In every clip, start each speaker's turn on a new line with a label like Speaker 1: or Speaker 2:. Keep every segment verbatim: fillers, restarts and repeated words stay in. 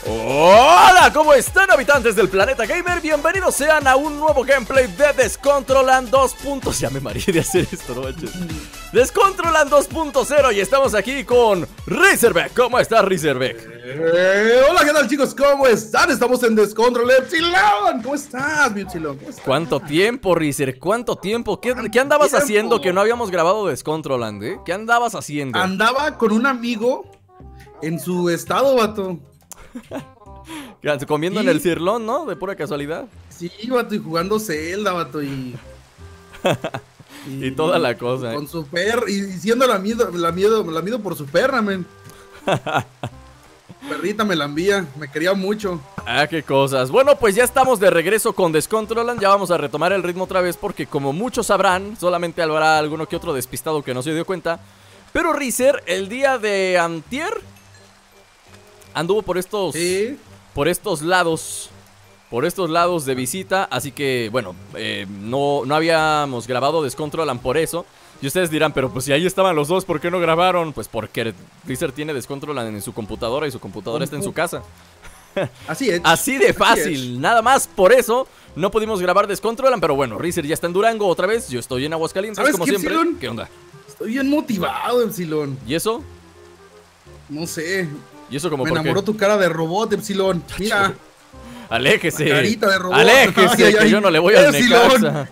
Speaker 1: Hola, ¿cómo están, habitantes del planeta gamer? Bienvenidos sean a un nuevo gameplay de Descontroland dos punto cero. Ya me mareé de hacer esto, no manches. Descontroland dos punto cero y estamos aquí con Razorback. ¿Cómo estás, Razorback?
Speaker 2: Eh, hola, ¿qué tal, chicos? ¿Cómo están? Estamos en Descontroland. Epsilon, ¿cómo estás, mi Epsilon? ¿Cómo estás?
Speaker 1: ¿Cuánto tiempo, Razor? ¿Cuánto tiempo? ¿Qué, ¿Qué andabas
Speaker 2: tiempo?
Speaker 1: haciendo que no habíamos grabado Descontroland, eh? ¿Qué andabas haciendo?
Speaker 2: Andaba con un amigo en su estado, vato.
Speaker 1: Comiendo
Speaker 2: ¿Y?
Speaker 1: en el cirlón, ¿no? De pura casualidad.
Speaker 2: Sí, vato, y jugando Zelda, vato, y...
Speaker 1: Y, y toda la cosa,
Speaker 2: con
Speaker 1: eh.
Speaker 2: su perra, y siendo la miedo, la miedo, la miedo por su perra, men. Perrita me la envía, me quería mucho.
Speaker 1: Ah, qué cosas. Bueno, pues ya estamos de regreso con Descontroland. Ya vamos a retomar el ritmo otra vez porque, como muchos sabrán, solamente habrá alguno que otro despistado que no se dio cuenta, pero Razor, el día de antier, anduvo por estos...
Speaker 2: Sí.
Speaker 1: Por estos lados. Por estos lados de visita. Así que, bueno, eh, no, no habíamos grabado Descontroland por eso. Y ustedes dirán, pero pues si ahí estaban los dos, ¿por qué no grabaron? Pues porque Razor tiene Descontroland en su computadora y su computadora está en su casa.
Speaker 2: Así es.
Speaker 1: Así de fácil,
Speaker 2: Así es.
Speaker 1: Nada más por eso no pudimos grabar Descontroland. Pero bueno, Razor ya está en Durango otra vez. Yo estoy en Aguascalientes,
Speaker 2: ¿Sabes
Speaker 1: como
Speaker 2: qué,
Speaker 1: siempre.
Speaker 2: Epsilon?
Speaker 1: ¿Qué onda?
Speaker 2: Estoy bien motivado, Epsilon.
Speaker 1: ¿Y eso?
Speaker 2: No sé.
Speaker 1: ¿Y eso como
Speaker 2: Me
Speaker 1: por qué?
Speaker 2: enamoró tu cara de robot, Epsilon. Mira.
Speaker 1: Aléjese.
Speaker 2: La carita de robot.
Speaker 1: Aléjese,
Speaker 2: Ay, ay,
Speaker 1: que
Speaker 2: ay.
Speaker 1: yo no le voy al
Speaker 2: Epsilon.
Speaker 1: Necaxa.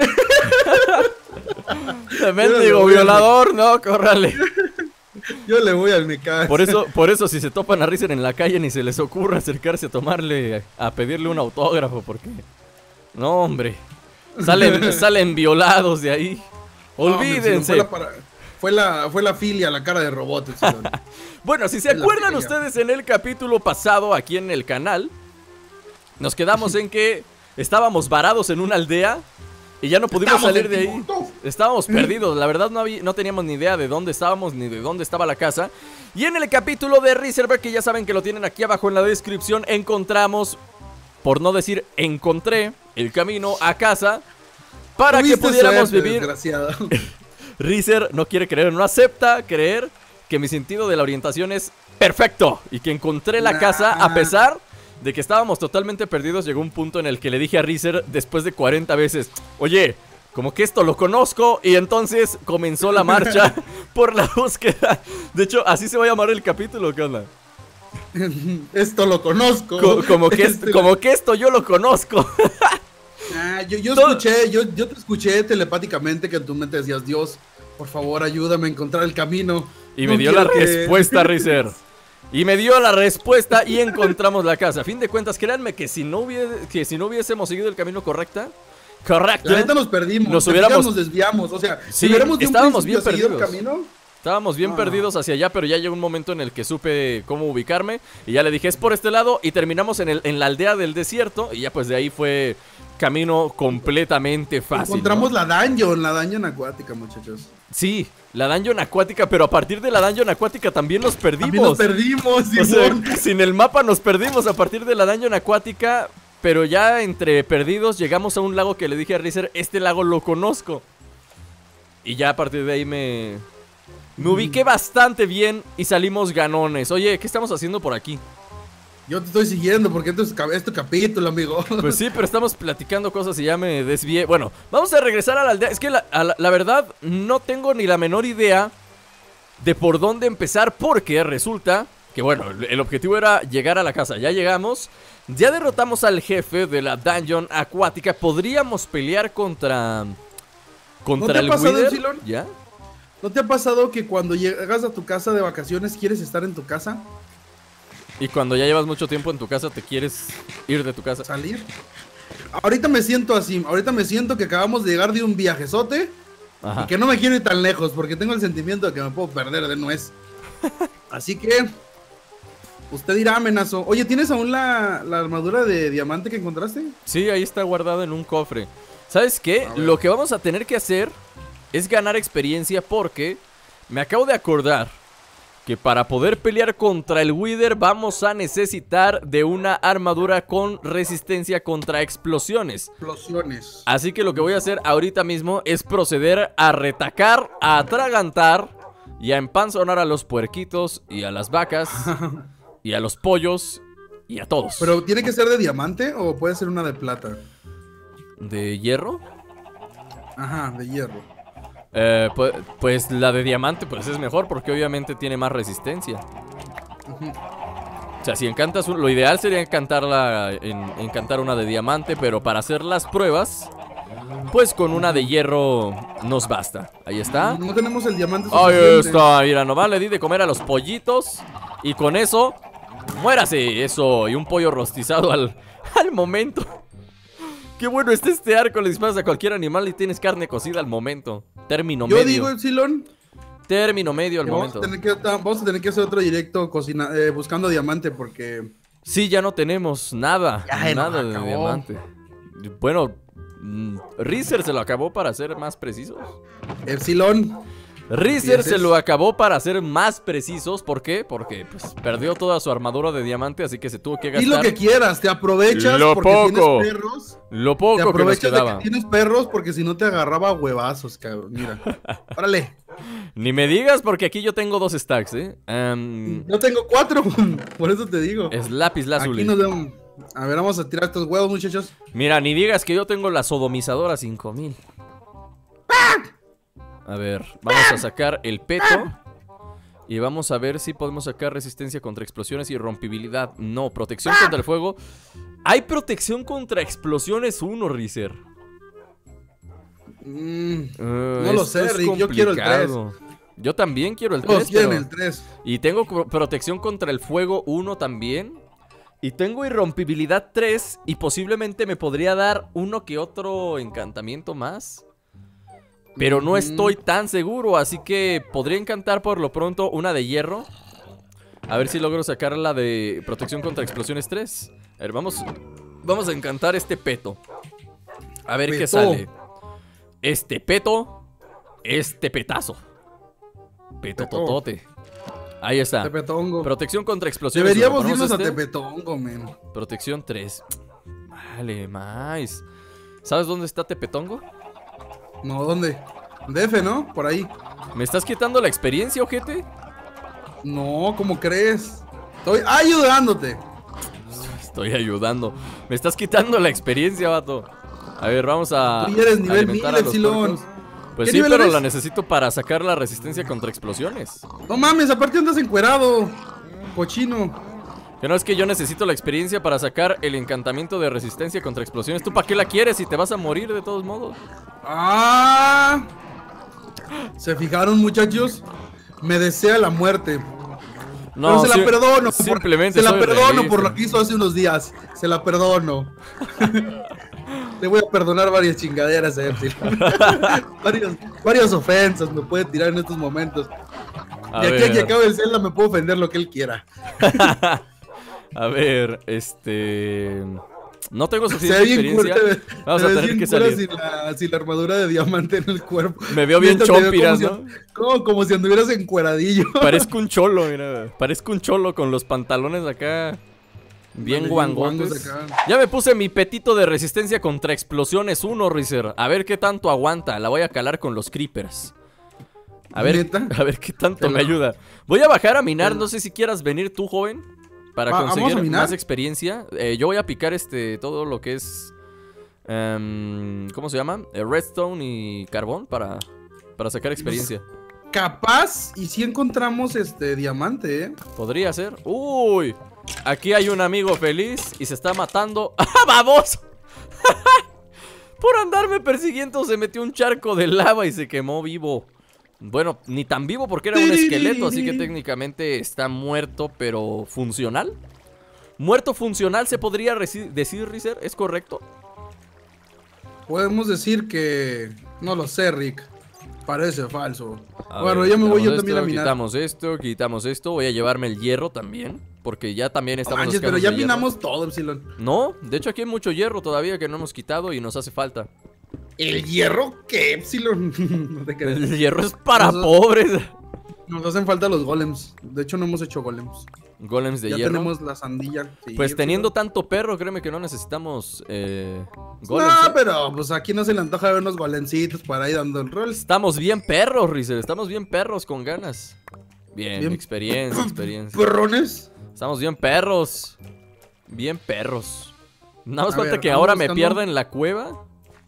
Speaker 1: De mendigo violador, no, córrale.
Speaker 2: Yo le voy al Necaxa.
Speaker 1: Por eso, por eso si se topan a Razor en la calle ni se les ocurra acercarse a tomarle, a pedirle un autógrafo, porque no, hombre, salen, salen violados de ahí. Olvídense.
Speaker 2: No, fue, la para... fue la fue la filia, la cara de robot, Epsilon.
Speaker 1: Bueno, si se
Speaker 2: Es la
Speaker 1: acuerdan
Speaker 2: filia.
Speaker 1: ustedes en el capítulo pasado aquí en el canal, nos quedamos en que estábamos varados en una aldea y ya no pudimos
Speaker 2: Estamos
Speaker 1: salir
Speaker 2: en
Speaker 1: de ahí.
Speaker 2: Timbuktu.
Speaker 1: Estábamos perdidos, la verdad no, había, no teníamos ni idea de dónde estábamos ni de dónde estaba la casa. Y en el capítulo de Razorback, que ya saben que lo tienen aquí abajo en la descripción, encontramos, por no decir encontré, el camino a casa para que
Speaker 2: Tuviste
Speaker 1: pudiéramos
Speaker 2: suerte,
Speaker 1: vivir.
Speaker 2: desgraciado.
Speaker 1: Razor no quiere creer, no acepta creer que mi sentido de la orientación es perfecto y que encontré la
Speaker 2: Nah.
Speaker 1: casa a pesar de que estábamos totalmente perdidos. Llegó un punto en el que le dije a Razor después de cuarenta veces, oye, como que esto lo conozco, y entonces comenzó la marcha por la búsqueda. De hecho, así se va a llamar el capítulo, ¿qué onda?
Speaker 2: Esto lo conozco.
Speaker 1: Co- como, que,
Speaker 2: Este-
Speaker 1: como que esto yo lo conozco.
Speaker 2: Ah, yo, yo
Speaker 1: Todo-
Speaker 2: escuché, yo, yo te escuché telepáticamente que en tu mente decías, Dios, por favor, ayúdame a encontrar el camino.
Speaker 1: Y
Speaker 2: No
Speaker 1: me dio la
Speaker 2: quiero que-
Speaker 1: respuesta, Razor. Y me dio la respuesta y encontramos la casa. A fin de cuentas, créanme que si no, hubiese, que si no hubiésemos seguido el camino correcta, correcto,
Speaker 2: La neta nos perdimos,
Speaker 1: Nos
Speaker 2: ¿te
Speaker 1: hubiéramos-
Speaker 2: fijas? nos desviamos, o sea,
Speaker 1: Sí,
Speaker 2: si hubiéramos de un
Speaker 1: estábamos
Speaker 2: principio
Speaker 1: bien
Speaker 2: seguido el
Speaker 1: perdidos.
Speaker 2: camino,
Speaker 1: estábamos bien
Speaker 2: Ah.
Speaker 1: perdidos hacia allá, pero ya llegó un momento en el que supe cómo ubicarme y ya le dije, es por este lado, y terminamos en, el, en la aldea del desierto y ya pues de ahí fue camino completamente fácil,
Speaker 2: encontramos
Speaker 1: ¿no?
Speaker 2: la dungeon, la dungeon acuática, muchachos.
Speaker 1: Sí, la dungeon acuática, pero a partir de la dungeon acuática también nos perdimos.
Speaker 2: También nos perdimos,
Speaker 1: O sea,
Speaker 2: Simón.
Speaker 1: sin el mapa nos perdimos a partir de la dungeon acuática, pero ya entre perdidos llegamos a un lago que le dije a Razor, este lago lo conozco. Y ya a partir de ahí me... Me ubiqué bastante bien y salimos ganones. Oye, ¿qué estamos haciendo por aquí?
Speaker 2: Yo te estoy siguiendo porque esto es, ca- es tu capítulo, amigo.
Speaker 1: Pues sí, pero estamos platicando cosas y ya me desvié. Bueno, vamos a regresar a la aldea. Es que la, a la, la verdad no tengo ni la menor idea de por dónde empezar, porque resulta que, bueno, el, el objetivo era llegar a la casa. Ya llegamos, ya derrotamos al jefe de la dungeon acuática. Podríamos pelear contra... Contra
Speaker 2: ¿No te ha
Speaker 1: el
Speaker 2: pasado,
Speaker 1: Wither.
Speaker 2: Epsilon?
Speaker 1: ¿Ya?
Speaker 2: ¿No te ha pasado que cuando llegas a tu casa de vacaciones quieres estar en tu casa?
Speaker 1: Y cuando ya llevas mucho tiempo en tu casa, te quieres ir de tu casa.
Speaker 2: ¿Salir? Ahorita me siento así, ahorita me siento que acabamos de llegar de un viajezote
Speaker 1: Ajá.
Speaker 2: y que no me quiero ir tan lejos porque tengo el sentimiento de que me puedo perder de nuez. Así que, usted dirá, amenazo. Oye, ¿tienes aún la, la armadura de diamante que encontraste?
Speaker 1: Sí, ahí está guardado en un cofre. ¿Sabes qué?
Speaker 2: A ver.
Speaker 1: Lo que vamos a tener que hacer es ganar experiencia, porque me acabo de acordar que para poder pelear contra el Wither vamos a necesitar de una armadura con resistencia contra explosiones.
Speaker 2: Explosiones.
Speaker 1: Así que lo que voy a hacer ahorita mismo es proceder a retacar, a atragantar y a empanzonar a los puerquitos y a las vacas y a los pollos Y a todos.
Speaker 2: ¿Pero tiene que ser de diamante o puede ser una de plata?
Speaker 1: ¿De hierro?
Speaker 2: Ajá, de hierro.
Speaker 1: Eh, pues, pues la de diamante pues es mejor porque obviamente tiene más resistencia.
Speaker 2: Ujú.
Speaker 1: O sea, si encantas, un, lo ideal sería encantarla, en, encantar una de diamante, pero para hacer las pruebas, pues con una de hierro nos basta. Ahí está.
Speaker 2: No tenemos el diamante
Speaker 1: Ahí
Speaker 2: suficiente.
Speaker 1: está, mira, nomás le di de comer a los pollitos y con eso, muérase, eso, y un pollo rostizado al, al momento. Qué bueno está este arco, le disparas a cualquier animal y tienes carne cocida al momento. Término
Speaker 2: Yo
Speaker 1: medio.
Speaker 2: digo, Epsilon,
Speaker 1: Término medio al
Speaker 2: que vamos,
Speaker 1: momento.
Speaker 2: a tener que, vamos a tener que hacer otro directo cocina, eh, buscando diamante porque...
Speaker 1: Sí, ya no tenemos nada,
Speaker 2: Ya,
Speaker 1: nada
Speaker 2: no,
Speaker 1: de
Speaker 2: acabó.
Speaker 1: diamante. Bueno, mm, Reezer se lo acabó para ser más precisos.
Speaker 2: Epsilon,
Speaker 1: Reezer se
Speaker 2: ¿Dices?
Speaker 1: lo acabó para ser más precisos. ¿Por qué? Porque pues, perdió toda su armadura de diamante, así que se tuvo que
Speaker 2: y
Speaker 1: gastar
Speaker 2: lo que quieras, te aprovechas
Speaker 1: Lo
Speaker 2: porque
Speaker 1: poco.
Speaker 2: tienes perros.
Speaker 1: lo
Speaker 2: Te
Speaker 1: poco que nos
Speaker 2: aprovechas de
Speaker 1: quedaba.
Speaker 2: que tienes perros porque si no te agarraba huevazos, cabrón. Mira, órale.
Speaker 1: Ni me digas porque aquí yo tengo dos stacks, ¿eh? Em,
Speaker 2: Yo tengo cuatro, por eso te digo.
Speaker 1: es lápiz
Speaker 2: Aquí
Speaker 1: lazuli.
Speaker 2: nos vemos. A ver, vamos a tirar estos huevos, muchachos.
Speaker 1: Mira, ni digas que yo tengo la sodomizadora cinco mil. A ver, vamos a sacar el peto. Y vamos a ver si podemos sacar resistencia contra explosiones y rompibilidad. No, protección contra el fuego. Hay protección contra explosiones uno, Reezer.
Speaker 2: Mm,
Speaker 1: Uh,
Speaker 2: No lo
Speaker 1: esto
Speaker 2: sé,
Speaker 1: es
Speaker 2: Rick, yo quiero el
Speaker 1: complicado. Yo también quiero el
Speaker 2: todos
Speaker 1: tres,
Speaker 2: quieren
Speaker 1: pero...
Speaker 2: el tres.
Speaker 1: Y tengo pro- protección contra el fuego uno también. Y tengo irrompibilidad tres. Y posiblemente me podría dar uno que otro encantamiento más. Pero no
Speaker 2: Ujú.
Speaker 1: estoy tan seguro. Así que podría encantar por lo pronto una de hierro. A ver si logro sacar la de protección contra explosiones tres. A ver, vamos, vamos a encantar este peto. A ver qué
Speaker 2: Peto.
Speaker 1: sale. Este peto. Este petazo. Peto
Speaker 2: Peto.
Speaker 1: totote. Ahí está.
Speaker 2: Tepetongo.
Speaker 1: Protección contra explosiones.
Speaker 2: Deberíamos
Speaker 1: uno.
Speaker 2: irnos
Speaker 1: ¿Ponemos
Speaker 2: a
Speaker 1: este?
Speaker 2: Tepetongo, men.
Speaker 1: Protección tres. Vale, más. ¿Sabes dónde está Tepetongo?
Speaker 2: No, ¿dónde? D F, ¿no? Por ahí.
Speaker 1: ¿Me estás quitando la experiencia, ojete?
Speaker 2: No, ¿cómo crees? Estoy ayudándote.
Speaker 1: Estoy ayudando. Me estás quitando la experiencia, vato. A ver, vamos a
Speaker 2: Tú ya eres nivel
Speaker 1: alimentar
Speaker 2: mil,
Speaker 1: a los
Speaker 2: Epsilon.
Speaker 1: puercos. Pues
Speaker 2: ¿Qué
Speaker 1: sí,
Speaker 2: nivel
Speaker 1: pero
Speaker 2: eres?
Speaker 1: la necesito para sacar la resistencia contra explosiones.
Speaker 2: No mames, aparte andas encuerado. Cochino.
Speaker 1: Que no es que yo necesito la experiencia para sacar el encantamiento de resistencia contra explosiones. ¿Tú para qué la quieres si te vas a morir de todos modos?
Speaker 2: Ah. ¿Se fijaron, muchachos? Me desea la muerte.
Speaker 1: No,
Speaker 2: Pero se la
Speaker 1: sí-
Speaker 2: perdono. por-
Speaker 1: Simplemente
Speaker 2: se la
Speaker 1: soy
Speaker 2: perdono
Speaker 1: realista.
Speaker 2: por lo que hizo hace unos días. Se la perdono. Le voy a perdonar varias chingaderas a Epsilon. varias, varias ofensas me puede tirar en estos momentos.
Speaker 1: A
Speaker 2: De aquí a que
Speaker 1: ver.
Speaker 2: acabe el Zelda me puedo ofender lo que él quiera.
Speaker 1: A ver, este... No tengo
Speaker 2: Se
Speaker 1: suficiente
Speaker 2: ve bien cura,
Speaker 1: experiencia.
Speaker 2: te ve-
Speaker 1: Vamos
Speaker 2: te
Speaker 1: a
Speaker 2: ves
Speaker 1: tener
Speaker 2: bien
Speaker 1: que
Speaker 2: cura
Speaker 1: salir.
Speaker 2: sin la, sin la armadura de diamante en el cuerpo.
Speaker 1: Me veo bien
Speaker 2: Neta, te veo
Speaker 1: chompiras,
Speaker 2: como
Speaker 1: ¿no?
Speaker 2: si- como, como si anduvieras encueradillo.
Speaker 1: Parezco un cholo, mira. Parezco un cholo con los pantalones acá. Bien
Speaker 2: Bien
Speaker 1: guangotes.
Speaker 2: guangos acá.
Speaker 1: Ya me puse mi petito de resistencia contra explosiones uno, Reezer. A ver qué tanto aguanta. La voy a calar con los creepers. A ver,
Speaker 2: ¿Neta?
Speaker 1: a ver qué tanto
Speaker 2: Te
Speaker 1: me
Speaker 2: la-
Speaker 1: ayuda. Voy a bajar a minar.
Speaker 2: Te la-
Speaker 1: No sé si quieras venir tú, joven. Para
Speaker 2: Va- ¿vamos a
Speaker 1: conseguir
Speaker 2: minar?
Speaker 1: más experiencia. Eh, yo voy a picar este todo lo que es. em, ¿Cómo se llama? Eh, redstone y carbón para, para sacar experiencia.
Speaker 2: Capaz y si encontramos este diamante, eh.
Speaker 1: Podría ser. Uy, aquí hay un amigo feliz y se está matando. ¡Ah, vamos! Por andarme persiguiendo se metió un charco de lava y se quemó vivo. Bueno, ni tan vivo porque era un esqueleto, así que técnicamente está muerto, pero funcional. Muerto funcional se podría reci- decir, Reezer, ¿es correcto?
Speaker 2: Podemos decir que no lo sé, Rick. Parece falso.
Speaker 1: A
Speaker 2: bueno,
Speaker 1: ver,
Speaker 2: ya me voy yo
Speaker 1: quitamos
Speaker 2: también a
Speaker 1: esto,
Speaker 2: minar.
Speaker 1: Quitamos esto, quitamos esto. Voy a llevarme el hierro también, porque ya también
Speaker 2: No
Speaker 1: estamos
Speaker 2: manches,
Speaker 1: los
Speaker 2: pero
Speaker 1: canos
Speaker 2: ya
Speaker 1: de hierro.
Speaker 2: minamos todo, Epsilon.
Speaker 1: No, de hecho aquí hay mucho hierro todavía que no hemos quitado y nos hace falta.
Speaker 2: ¿El hierro qué, Epsilon? No te creas.
Speaker 1: El hierro es para
Speaker 2: Eso-
Speaker 1: pobres.
Speaker 2: Nos hacen falta los golems. De hecho, no hemos hecho golems.
Speaker 1: Golems de
Speaker 2: ya
Speaker 1: hierro.
Speaker 2: tenemos la sandilla. Sí,
Speaker 1: Pues
Speaker 2: Epsilon.
Speaker 1: teniendo tanto perro, créeme que no necesitamos eh, golems.
Speaker 2: No,
Speaker 1: ¿eh?
Speaker 2: pero pues aquí no se le antoja ver unos golencitos por ahí dando el rol.
Speaker 1: Estamos bien perros, Reezer. Estamos bien perros con ganas. Bien,
Speaker 2: Bien.
Speaker 1: experiencia, experiencia.
Speaker 2: Perrones.
Speaker 1: Estamos bien perros. Bien perros. Nada más
Speaker 2: A
Speaker 1: falta
Speaker 2: ver,
Speaker 1: que
Speaker 2: ando
Speaker 1: ahora me
Speaker 2: buscando-
Speaker 1: pierda en la cueva.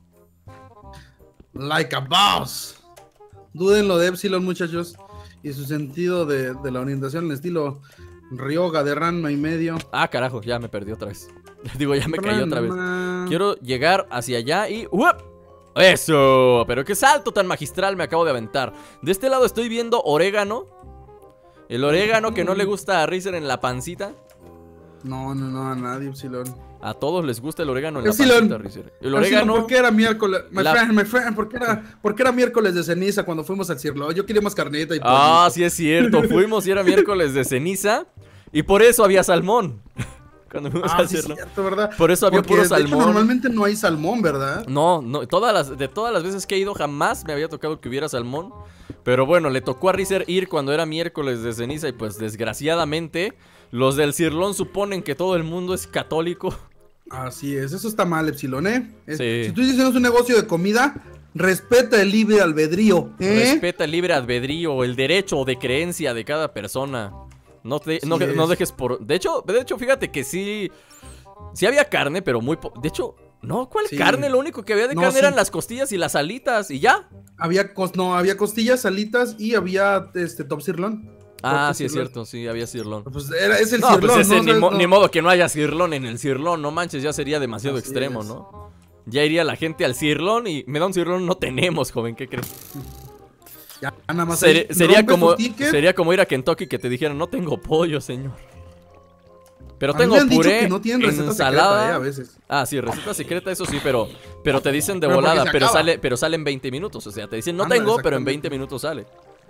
Speaker 2: Like a boss. Dúdenlo de Epsilon, muchachos. Y su sentido de, de la orientación, el estilo Ryoga de Ranma y medio.
Speaker 1: Ah, carajo, ya me perdí otra vez. Digo, ya me caí otra vez.
Speaker 2: Ranma.
Speaker 1: Quiero llegar hacia allá y... ¡Uap! ¡Eso! Pero qué salto tan magistral me acabo de aventar. De este lado estoy viendo orégano. El orégano que no le gusta a Rizer en la pancita.
Speaker 2: No, no, no, a nadie, Epsilon.
Speaker 1: A todos les gusta el orégano en la
Speaker 2: Epsilon.
Speaker 1: pancita, Rizer. El
Speaker 2: Epsilon,
Speaker 1: orégano...
Speaker 2: ¿por qué era miércoles? My
Speaker 1: La-
Speaker 2: friend, my friend, ¿por qué era, por qué era miércoles de ceniza cuando fuimos al Cirlo? Yo quería más carnita y
Speaker 1: Ah,
Speaker 2: pollito.
Speaker 1: sí es cierto. Fuimos y era miércoles de ceniza. Y por eso había salmón. Cuando fuimos
Speaker 2: Ah,
Speaker 1: a
Speaker 2: sí es
Speaker 1: hacerlo.
Speaker 2: cierto, ¿verdad?
Speaker 1: Por eso había
Speaker 2: Porque,
Speaker 1: puro
Speaker 2: de hecho,
Speaker 1: salmón.
Speaker 2: normalmente no hay salmón, ¿verdad?
Speaker 1: No, no, todas las, de todas las veces que he ido jamás me había tocado que hubiera salmón. Pero bueno, le tocó a Rizer ir cuando era miércoles de ceniza y pues desgraciadamente los del Cirlón suponen que todo el mundo es católico.
Speaker 2: Así es, eso está mal, Epsilon, ¿eh? Es-
Speaker 1: Sí.
Speaker 2: Si tú dices un negocio de comida, respeta el libre albedrío, ¿eh?
Speaker 1: Respeta el libre albedrío, el derecho de creencia de cada persona. No, te,
Speaker 2: Así
Speaker 1: no,
Speaker 2: es.
Speaker 1: no dejes por... De hecho, de hecho, fíjate que sí... Sí había carne, pero muy... po- De hecho, no, ¿cuál
Speaker 2: Sí.
Speaker 1: carne? Lo único que había de
Speaker 2: No,
Speaker 1: carne
Speaker 2: sí.
Speaker 1: eran las costillas y las alitas y ya.
Speaker 2: Había, cos- no, había costillas, alitas y había este top sirloin.
Speaker 1: Ah,
Speaker 2: Corte
Speaker 1: sí es
Speaker 2: sirloin.
Speaker 1: cierto, sí, había cirlón.
Speaker 2: Pues era, es el
Speaker 1: No,
Speaker 2: sirloin,
Speaker 1: pues ese
Speaker 2: ¿no?
Speaker 1: ni,
Speaker 2: O sea,
Speaker 1: mo-
Speaker 2: no.
Speaker 1: ni modo que no haya cirlón en el cirlón, no manches, ya sería demasiado
Speaker 2: Así
Speaker 1: extremo,
Speaker 2: es.
Speaker 1: ¿no? Ya iría la gente al cirlón y me da un cirlón, no tenemos, joven, ¿qué crees?
Speaker 2: Ya, nada más
Speaker 1: Seri-
Speaker 2: ahí
Speaker 1: sería,
Speaker 2: rompes
Speaker 1: como,
Speaker 2: tu ticket.
Speaker 1: sería como ir a Kentucky que te dijeran, no tengo pollo, señor. Pero
Speaker 2: A mí
Speaker 1: tengo
Speaker 2: me han dicho
Speaker 1: puré,
Speaker 2: que no tienen receta
Speaker 1: ensalada.
Speaker 2: secreta, eh, a veces.
Speaker 1: Ah, sí, receta secreta, eso sí, pero, pero te dicen de
Speaker 2: Pero porque
Speaker 1: volada,
Speaker 2: se
Speaker 1: pero
Speaker 2: acaba.
Speaker 1: sale, pero sale en veinte minutos. O sea, te dicen, no
Speaker 2: Ándale,
Speaker 1: tengo, pero en
Speaker 2: exactamente.
Speaker 1: veinte minutos sale.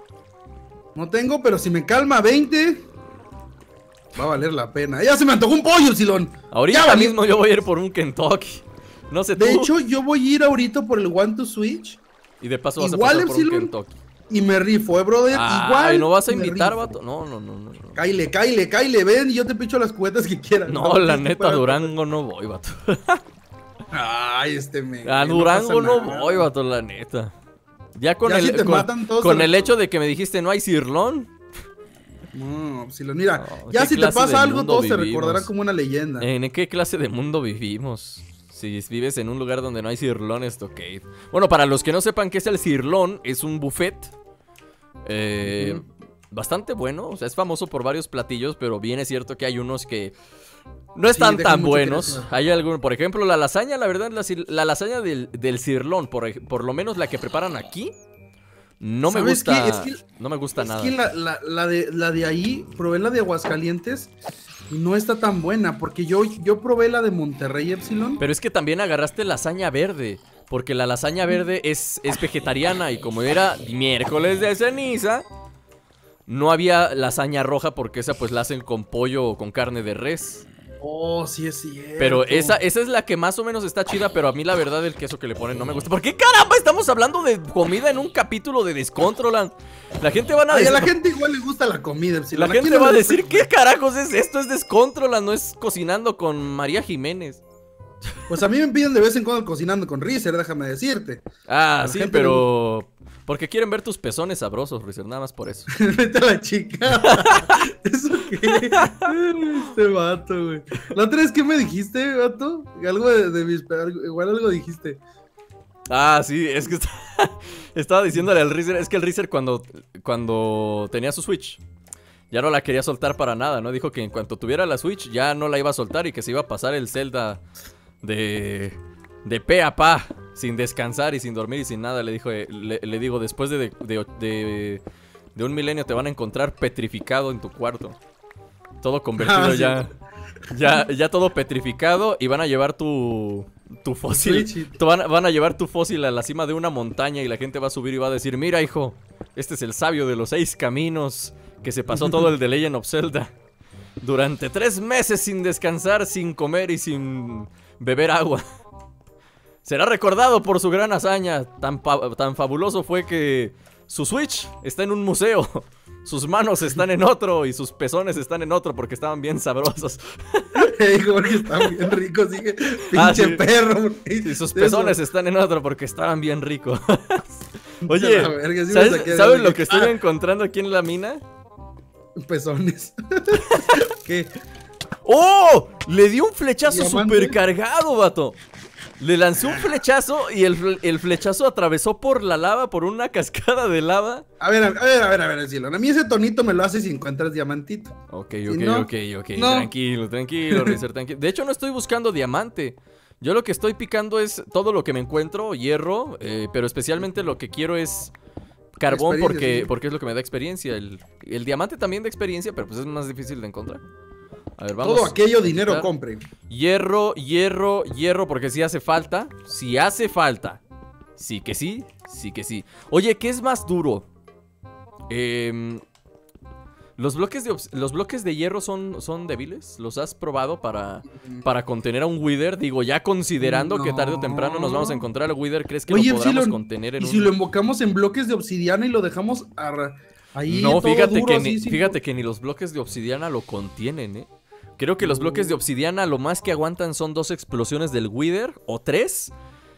Speaker 2: No tengo, pero si me calma veinte, va a valer la pena. Ya se me antojó un pollo, Epsilon.
Speaker 1: Ahorita
Speaker 2: Ya valió.
Speaker 1: mismo yo voy a ir por un Kentucky. No sé tú.
Speaker 2: De hecho, yo voy a ir ahorita por el One to Switch
Speaker 1: y de paso vas
Speaker 2: igual,
Speaker 1: a pasar por un
Speaker 2: Epsilon,
Speaker 1: Kentucky.
Speaker 2: y me rifo, eh, brother.
Speaker 1: Ay,
Speaker 2: Igual.
Speaker 1: ¿no vas a
Speaker 2: me
Speaker 1: invitar,
Speaker 2: rifo.
Speaker 1: vato? No, no, no, no. No,
Speaker 2: Cáile, cáile, cáile, ven y yo te picho las cubetas que quieras.
Speaker 1: no la neta, a Durango no voy, vato.
Speaker 2: Ay, este me.
Speaker 1: A
Speaker 2: no
Speaker 1: Durango
Speaker 2: pasa
Speaker 1: no
Speaker 2: nada.
Speaker 1: voy, vato, la neta. Ya con
Speaker 2: Ya
Speaker 1: el,
Speaker 2: si te
Speaker 1: con,
Speaker 2: matan todos,
Speaker 1: con
Speaker 2: se-
Speaker 1: el hecho de que me dijiste no hay cirlón.
Speaker 2: No, Epsilon, mira,
Speaker 1: No,
Speaker 2: ya
Speaker 1: ¿qué
Speaker 2: si te
Speaker 1: clase de
Speaker 2: pasa algo,
Speaker 1: mundo
Speaker 2: todo se
Speaker 1: vivimos?
Speaker 2: recordará como una leyenda.
Speaker 1: ¿En qué clase de mundo vivimos? Si vives en un lugar donde no hay cirlón, esto ok. Bueno, para los que no sepan qué es el cirlón, es un buffet eh,
Speaker 2: Ujú.
Speaker 1: bastante bueno. O sea, es famoso por varios platillos, pero bien es cierto que hay unos que no están
Speaker 2: dejan
Speaker 1: tan
Speaker 2: mucho que
Speaker 1: buenos.
Speaker 2: desear.
Speaker 1: Hay algún, por ejemplo, la lasaña, la verdad, la, cir- la lasaña del, del cirlón, por, ej- por lo menos la que preparan aquí, no me
Speaker 2: ¿Sabes
Speaker 1: gusta.
Speaker 2: qué? Es que-
Speaker 1: no me gusta
Speaker 2: Es
Speaker 1: nada.
Speaker 2: que la, la- la de, la de ahí, probé la de Aguascalientes y no está tan buena, porque yo, yo probé la de Monterrey, Epsilon.
Speaker 1: Pero es que también agarraste lasaña verde. Porque la lasaña verde es, es vegetariana. Y como era miércoles de ceniza, no había lasaña roja. Porque esa pues la hacen con pollo o con carne de res.
Speaker 2: Oh, sí es cierto.
Speaker 1: Pero esa, esa es la que más o menos está chida. Pero a mí la verdad el queso que le ponen no me gusta. ¿Por qué caramba estamos hablando de comida en un capítulo de Descontrolan? La gente van a
Speaker 2: Ay, a
Speaker 1: decir...
Speaker 2: la gente igual le gusta la comida, Epsilon.
Speaker 1: La
Speaker 2: ¿A quién
Speaker 1: gente
Speaker 2: no
Speaker 1: va a
Speaker 2: le
Speaker 1: decir,
Speaker 2: gusta?
Speaker 1: ¿qué carajos es esto? Es Descontrolan, no es cocinando con María Jiménez.
Speaker 2: Pues a mí me piden de vez en cuando cocinando con Rizer, déjame decirte.
Speaker 1: Ah,
Speaker 2: A la
Speaker 1: sí,
Speaker 2: gente
Speaker 1: pero... Porque quieren ver tus pezones sabrosos, Rizer, nada más por eso.
Speaker 2: Vete a la chica. ¿Eso qué? Este vato, güey. La otra vez, ¿qué me dijiste, vato? Algo de, de mis... algo- Igual algo dijiste.
Speaker 1: Ah, sí, es que está- estaba diciéndole al Rizer, es que el Rizer cuando, cuando tenía su Switch, ya no la quería soltar para nada, ¿no? Dijo que en cuanto tuviera la Switch ya no la iba a soltar y que se iba a pasar el Zelda de, de pe a pa, sin descansar y sin dormir y sin nada. Le dijo, eh, le, le digo, después de, de, de, de un milenio te van a encontrar petrificado en tu cuarto. Todo convertido
Speaker 2: Ah, sí.
Speaker 1: ya, ya, ya todo petrificado y van a llevar tu, tu fósil.
Speaker 2: Switch y-
Speaker 1: Te Van, van a llevar tu fósil a la cima de una montaña y la gente va a subir y va a decir, mira hijo, este es el sabio de los seis caminos que se pasó todo el de Legend of Zelda durante tres meses sin descansar, sin comer y sin beber agua. Será recordado por su gran hazaña. Tan, pa- tan fabuloso fue que su Switch está en un museo. Sus manos están en otro y sus pezones están en otro porque estaban bien sabrosos.
Speaker 2: Dijo, porque están bien ricos, dije, pinche
Speaker 1: Ah, sí.
Speaker 2: perro. porque
Speaker 1: Y sus
Speaker 2: eso-
Speaker 1: pezones están en otro porque estaban bien ricos.
Speaker 2: A
Speaker 1: Oye,
Speaker 2: la verga, sí me
Speaker 1: ¿sabes,
Speaker 2: saqué de
Speaker 1: ¿sabes
Speaker 2: onda,
Speaker 1: lo que estoy
Speaker 2: ah,
Speaker 1: encontrando aquí en la mina?
Speaker 2: Pezones. ¿Qué?
Speaker 1: ¡Oh! Le dio un flechazo
Speaker 2: ¿Diamante?
Speaker 1: super cargado, vato. Le lanzó un flechazo y el, el flechazo atravesó por la lava, por una cascada de lava.
Speaker 2: A ver, a ver, a ver, a ver, Silon. A mí ese tonito me lo hace si encuentras diamantito.
Speaker 1: Ok,
Speaker 2: Si
Speaker 1: ok,
Speaker 2: no,
Speaker 1: ok, ok.
Speaker 2: no.
Speaker 1: Tranquilo, tranquilo, Razer, tranquilo. De hecho, no estoy buscando diamante. Yo lo que estoy picando es todo lo que me encuentro, hierro, eh, pero especialmente lo que quiero es carbón porque,
Speaker 2: sí.
Speaker 1: porque es lo que me da experiencia. El, el diamante también da experiencia, pero pues es más difícil de encontrar. A ver, vamos.
Speaker 2: Todo aquello dinero compre.
Speaker 1: Hierro, hierro, hierro, porque sí hace falta. Sí hace falta. Sí que sí, sí que sí. Oye, ¿qué es más duro? Eh, ¿los, bloques de, ¿Los bloques de hierro son, son débiles? ¿Los has probado para, para contener a un Wither? Digo, ya considerando
Speaker 2: No.
Speaker 1: que tarde o temprano nos vamos a encontrar al Wither, ¿crees que
Speaker 2: Oye,
Speaker 1: lo podamos
Speaker 2: si lo-
Speaker 1: contener en
Speaker 2: ¿Y
Speaker 1: un...?
Speaker 2: si lo invocamos en bloques de obsidiana y lo dejamos a- ahí
Speaker 1: No,
Speaker 2: todo
Speaker 1: fíjate,
Speaker 2: duro,
Speaker 1: que
Speaker 2: así,
Speaker 1: ni,
Speaker 2: sin-
Speaker 1: fíjate que ni los bloques de obsidiana lo contienen, ¿eh? Creo que los bloques de obsidiana lo más que aguantan son dos explosiones del Wither, o tres,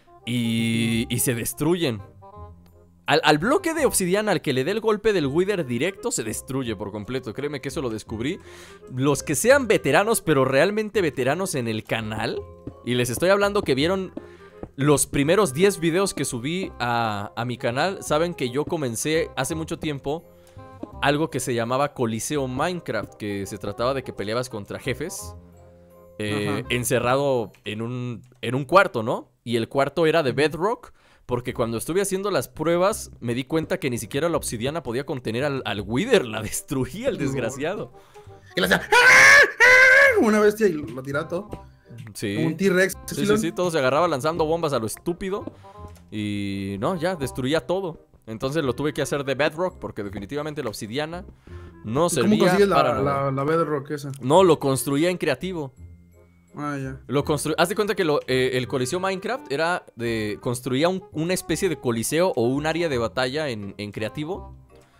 Speaker 1: y, y se destruyen. Al, al bloque de obsidiana al que le dé el golpe del Wither directo, se destruye por completo. Créeme que eso lo descubrí. Los que sean veteranos, pero realmente veteranos en el canal, y les estoy hablando que vieron los primeros diez videos que subí a, a mi canal, saben que yo comencé hace mucho tiempo algo que se llamaba Coliseo Minecraft, que se trataba de que peleabas contra jefes eh, encerrado en un, en un cuarto, ¿no? Y el cuarto era de Bedrock, porque cuando estuve haciendo las pruebas me di cuenta que ni siquiera la obsidiana podía contener al, al Wither, la destruía el desgraciado.
Speaker 2: Y le hacía ¡ah! ¡ah! Como una bestia y lo tiraba todo.
Speaker 1: Sí.
Speaker 2: Como un T-Rex.
Speaker 1: Sí, sí, sí, todo se agarraba lanzando bombas a lo estúpido. Y no, ya, destruía todo. Entonces lo tuve que hacer de Bedrock, porque definitivamente la obsidiana no
Speaker 2: ¿Cómo
Speaker 1: servía
Speaker 2: consigues la,
Speaker 1: para nada.
Speaker 2: la, la Bedrock esa?
Speaker 1: No, lo construía en creativo.
Speaker 2: Ah, ya.
Speaker 1: Lo constru... Haz de cuenta que lo, eh, el Coliseo Minecraft era de... Construía un- una especie de coliseo o un área de batalla en, en creativo.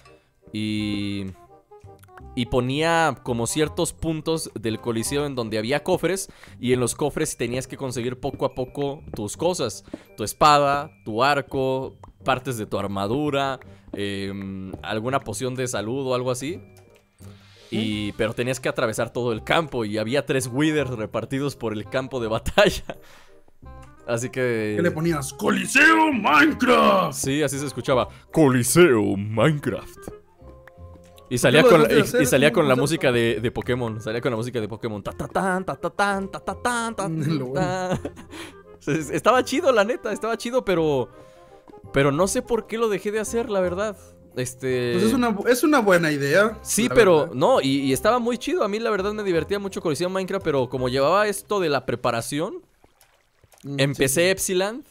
Speaker 1: Y... Y ponía como ciertos puntos del coliseo en donde había cofres. Y en los cofres tenías que conseguir poco a poco tus cosas. Tu espada, tu arco, partes de tu armadura, eh, alguna poción de salud o algo así. Y, pero tenías que atravesar todo el campo. Y había tres Withers repartidos por el campo de batalla. Así que...
Speaker 2: ¿Qué le ponías? ¡Coliseo Minecraft!
Speaker 1: Sí, así se escuchaba. Coliseo Minecraft. Y salía
Speaker 2: lo
Speaker 1: con,
Speaker 2: dejaste de
Speaker 1: y,
Speaker 2: hacer?
Speaker 1: y salía
Speaker 2: ¿Cómo
Speaker 1: con la
Speaker 2: concepto?
Speaker 1: música de, de Pokémon. Salía con la música de Pokémon. Ta ta tan, ta ta tan, ta ta tan, ta
Speaker 2: Lo bueno.
Speaker 1: ta. Estaba chido, la neta. Estaba chido, pero... Pero no sé por qué lo dejé de hacer, la verdad. Este...
Speaker 2: Pues es una, es una buena idea.
Speaker 1: Sí,
Speaker 2: la
Speaker 1: pero
Speaker 2: verdad.
Speaker 1: no, y, y estaba muy chido. A mí la verdad me divertía mucho Coliseo Minecraft, pero como llevaba esto de la preparación,
Speaker 2: Mm,
Speaker 1: empecé
Speaker 2: sí.
Speaker 1: Epsilon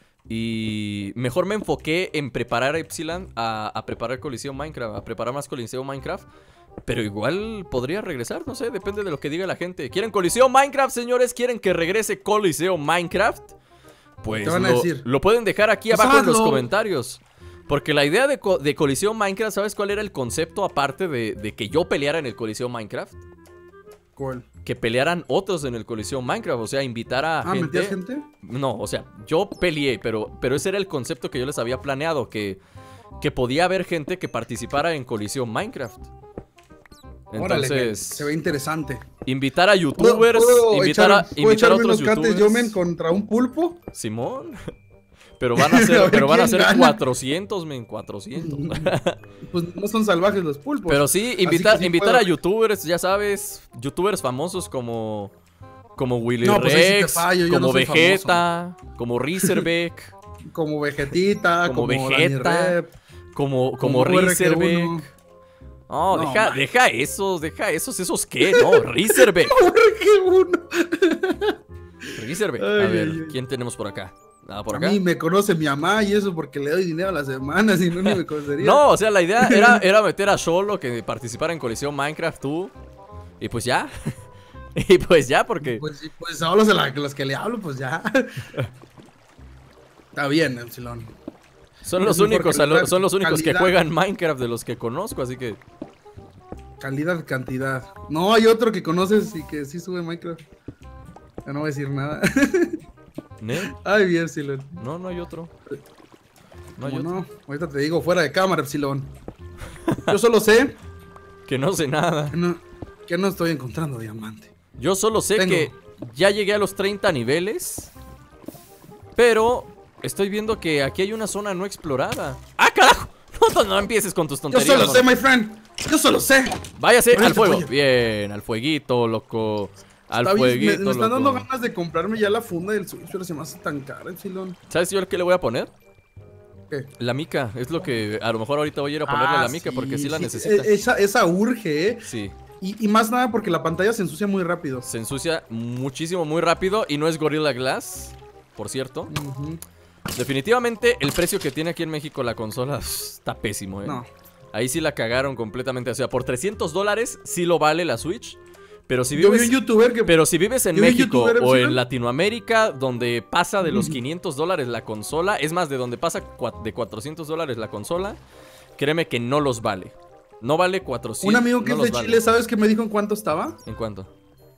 Speaker 1: y mejor me enfoqué en preparar Epsilon a, a preparar Coliseo Minecraft, a preparar más Coliseo Minecraft. Pero igual podría regresar, no sé, depende de lo que diga la gente. ¿Quieren Coliseo Minecraft, señores? ¿Quieren que regrese Coliseo Minecraft? Pues
Speaker 2: Te van a
Speaker 1: lo,
Speaker 2: decir.
Speaker 1: lo pueden dejar aquí
Speaker 2: Pues
Speaker 1: abajo en los
Speaker 2: hazlo.
Speaker 1: comentarios. Porque la idea de, co- de Coliseo Minecraft, ¿sabes cuál era el concepto aparte de, de que yo peleara en el Coliseo Minecraft?
Speaker 2: ¿Cuál?
Speaker 1: Que pelearan otros en el Coliseo Minecraft, o sea, invitar a
Speaker 2: Ah,
Speaker 1: gente...
Speaker 2: ¿metías gente?
Speaker 1: No, o sea, yo peleé, pero, pero ese era el concepto que yo les había planeado, que, que podía haber gente que participara en Coliseo Minecraft.
Speaker 2: Órale,
Speaker 1: Entonces,
Speaker 2: se ve interesante.
Speaker 1: invitar a
Speaker 2: ¿Puedo,
Speaker 1: youtubers,
Speaker 2: puedo
Speaker 1: invitar
Speaker 2: echar-
Speaker 1: a,
Speaker 2: ¿puedo
Speaker 1: invitar a
Speaker 2: echarme
Speaker 1: otros
Speaker 2: unos cates
Speaker 1: youtubers.
Speaker 2: yomen contra un pulpo?
Speaker 1: Simón. Pero van a ser,
Speaker 2: A ver
Speaker 1: pero van a
Speaker 2: quién
Speaker 1: ser
Speaker 2: gana.
Speaker 1: cuatrocientos, men, cuatrocientos.
Speaker 2: Pues no son salvajes los pulpos.
Speaker 1: Pero sí,
Speaker 2: Así
Speaker 1: invitar,
Speaker 2: que sí
Speaker 1: invitar
Speaker 2: puedo.
Speaker 1: a youtubers, ya sabes, youtubers famosos como como Willy
Speaker 2: No, pues ahí sí te
Speaker 1: Rex,
Speaker 2: fallo, yo
Speaker 1: como
Speaker 2: no soy
Speaker 1: Vegeta, como Razorback,
Speaker 2: Como Vegetita,
Speaker 1: Como
Speaker 2: como,
Speaker 1: Vegeta,
Speaker 2: Dani Rep,
Speaker 1: como como
Speaker 2: como R G
Speaker 1: Razorback.
Speaker 2: uno.
Speaker 1: No,
Speaker 2: No,
Speaker 1: deja,
Speaker 2: man.
Speaker 1: deja esos, deja esos, ¿esos qué? No, Razorback.
Speaker 2: R G uno.
Speaker 1: Razorback. A
Speaker 2: Ay,
Speaker 1: ver,
Speaker 2: ay, ay.
Speaker 1: ¿quién tenemos por acá? Nada por
Speaker 2: A
Speaker 1: acá.
Speaker 2: mí me conoce mi mamá y eso porque le doy dinero a la semana, si no, ni me conocería.
Speaker 1: No, o sea, la idea era, era meter a Sholo que participara en Coliseo Minecraft tú. Y pues ya. Y pues ya, porque...
Speaker 2: Pues, sí, pues solo los, los que le hablo, pues ya. Está bien, Epsilon.
Speaker 1: Son
Speaker 2: Es
Speaker 1: los
Speaker 2: mejor
Speaker 1: únicos,
Speaker 2: que
Speaker 1: a lo-
Speaker 2: lograr
Speaker 1: son los únicos que
Speaker 2: calidad.
Speaker 1: juegan Minecraft de los que conozco, así que...
Speaker 2: Calidad, cantidad. No, hay otro que conoces y que sí sube Minecraft. Ya no voy a decir nada.
Speaker 1: ¿Ne?
Speaker 2: Ay, bien, Epsilon.
Speaker 1: No, no hay otro. No hay
Speaker 2: ¿Cómo
Speaker 1: otro.
Speaker 2: no? Ahorita te digo, fuera de cámara, Epsilon. Yo solo sé
Speaker 1: Que no sé nada.
Speaker 2: que no, que no estoy encontrando diamante.
Speaker 1: Yo solo sé
Speaker 2: Tengo.
Speaker 1: que ya llegué a los treinta niveles. Pero estoy viendo que aquí hay una zona no explorada. ¡Ah, carajo! No, no empieces con tus
Speaker 2: Yo
Speaker 1: tonterías.
Speaker 2: solo
Speaker 1: mano.
Speaker 2: sé, my friend. Yo solo sé.
Speaker 1: Váyase
Speaker 2: Ahorita
Speaker 1: al fuego.
Speaker 2: voy.
Speaker 1: Bien, al fueguito, loco. Al
Speaker 2: Está bien,
Speaker 1: fueguito,
Speaker 2: me, me están
Speaker 1: loco.
Speaker 2: dando ganas de comprarme ya la funda del Switch, pero se me hace tan cara, Epsilon.
Speaker 1: ¿Sabes yo qué le voy a poner?
Speaker 2: ¿Qué?
Speaker 1: La mica. Es lo que a lo mejor ahorita voy a ir a ponerle
Speaker 2: Ah,
Speaker 1: la mica porque sí la
Speaker 2: sí,
Speaker 1: necesita.
Speaker 2: e- Esa, esa urge, ¿eh?
Speaker 1: Sí.
Speaker 2: Y, y más nada porque la pantalla se ensucia muy rápido.
Speaker 1: Se ensucia muchísimo, muy rápido. Y no es Gorilla Glass, por cierto.
Speaker 2: Ujú.
Speaker 1: Definitivamente el precio que tiene aquí en México la consola está pésimo, ¿eh?
Speaker 2: No.
Speaker 1: Ahí sí la cagaron completamente. O sea, por trescientos dólares sí lo vale la Switch. Pero si
Speaker 2: Yo vi
Speaker 1: vives,
Speaker 2: un youtuber que...
Speaker 1: pero si vives en
Speaker 2: yo vi un
Speaker 1: México
Speaker 2: youtuber,
Speaker 1: o en
Speaker 2: Epsilon.
Speaker 1: Latinoamérica, donde pasa de los quinientos dólares la consola, es más, de donde pasa cua- de cuatrocientos dólares la consola, créeme que no los vale. No vale cuatrocientos.
Speaker 2: Un amigo que
Speaker 1: no
Speaker 2: es de
Speaker 1: los
Speaker 2: Chile,
Speaker 1: vale.
Speaker 2: ¿sabes qué me dijo en cuánto estaba?
Speaker 1: ¿En cuánto?